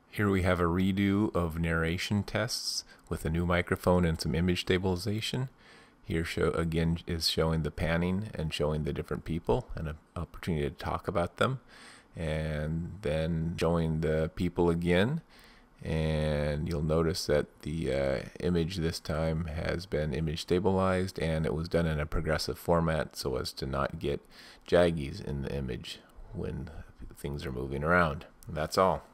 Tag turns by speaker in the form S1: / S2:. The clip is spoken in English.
S1: Here we have a redo of narration tests with a new microphone and some image stabilization. Here again is showing the panning and showing the different people and an opportunity to talk about them. And then showing the people again. And you'll notice that the image this time has been image stabilized, and it was done in a progressive format so as to not get jaggies in the image when things are moving around. And that's all.